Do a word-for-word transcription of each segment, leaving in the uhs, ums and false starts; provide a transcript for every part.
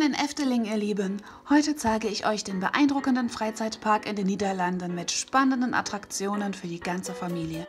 in Efteling, ihr Lieben. Heute zeige ich euch den beeindruckenden Freizeitpark in den Niederlanden mit spannenden Attraktionen für die ganze Familie.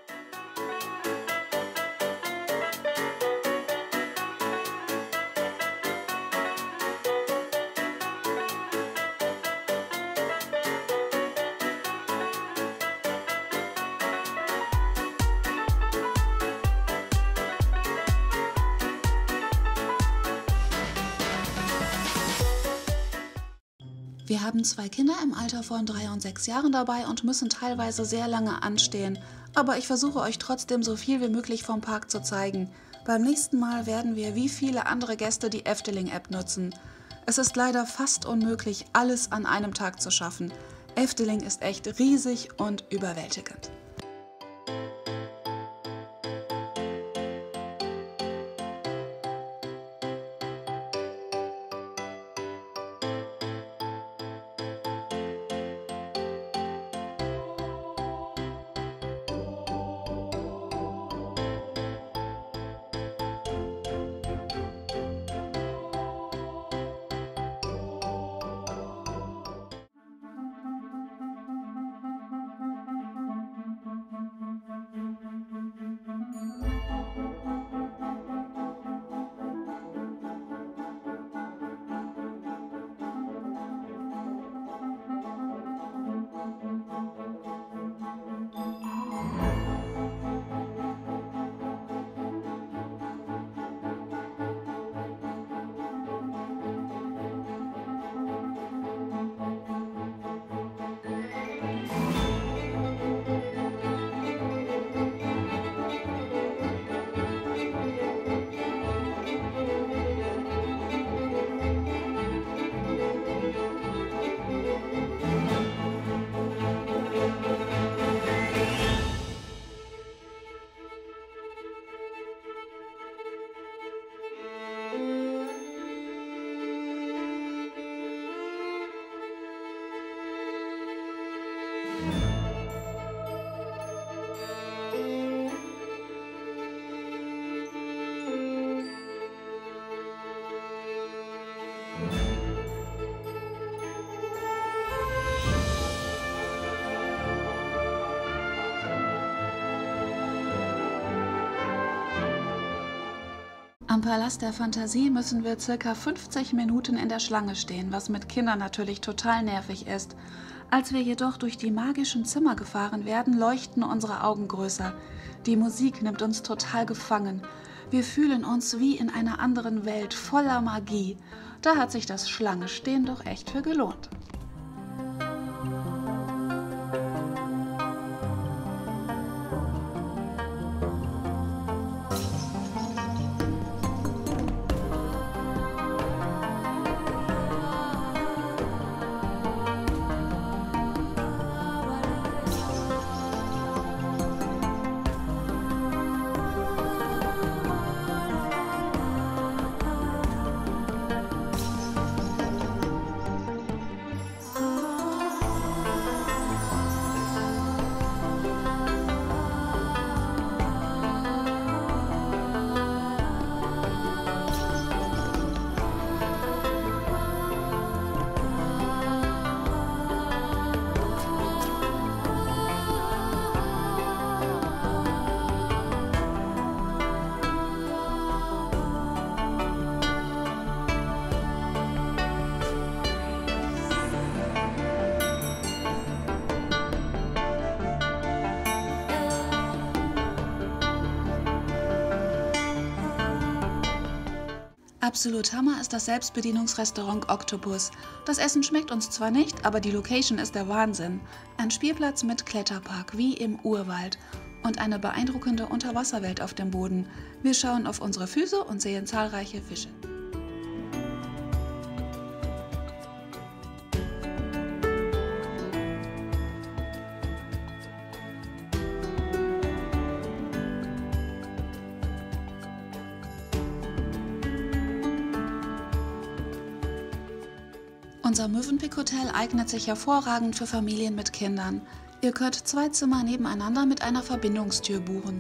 Wir haben zwei Kinder im Alter von drei und sechs Jahren dabei und müssen teilweise sehr lange anstehen. Aber ich versuche euch trotzdem so viel wie möglich vom Park zu zeigen. Beim nächsten Mal werden wir wie viele andere Gäste die Efteling-App nutzen. Es ist leider fast unmöglich, alles an einem Tag zu schaffen. Efteling ist echt riesig und überwältigend. Am Palast der Fantasie müssen wir circa fünfzig Minuten in der Schlange stehen, was mit Kindern natürlich total nervig ist. Als wir jedoch durch die magischen Zimmer gefahren werden, leuchten unsere Augen größer. Die Musik nimmt uns total gefangen. Wir fühlen uns wie in einer anderen Welt voller Magie. Da hat sich das Schlangenstehen doch echt für gelohnt. Absolut Hammer ist das Selbstbedienungsrestaurant Octopus. Das Essen schmeckt uns zwar nicht, aber die Location ist der Wahnsinn. Ein Spielplatz mit Kletterpark wie im Urwald und eine beeindruckende Unterwasserwelt auf dem Boden. Wir schauen auf unsere Füße und sehen zahlreiche Fische. Unser Mövenpick Hotel eignet sich hervorragend für Familien mit Kindern. Ihr könnt zwei Zimmer nebeneinander mit einer Verbindungstür buchen.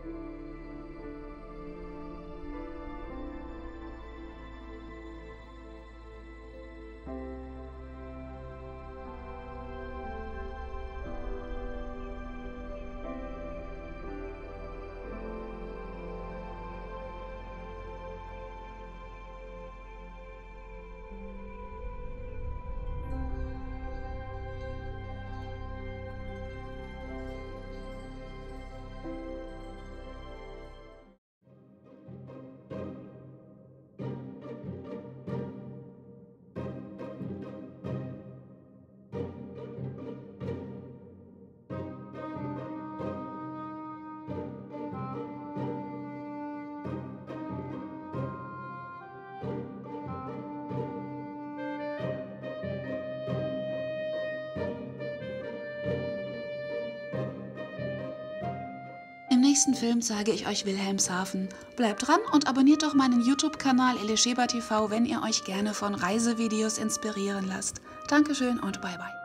Im nächsten Film zeige ich euch Wilhelmshaven. Bleibt dran und abonniert doch meinen YouTube-Kanal Elisheba T V, wenn ihr euch gerne von Reisevideos inspirieren lasst. Dankeschön und bye bye.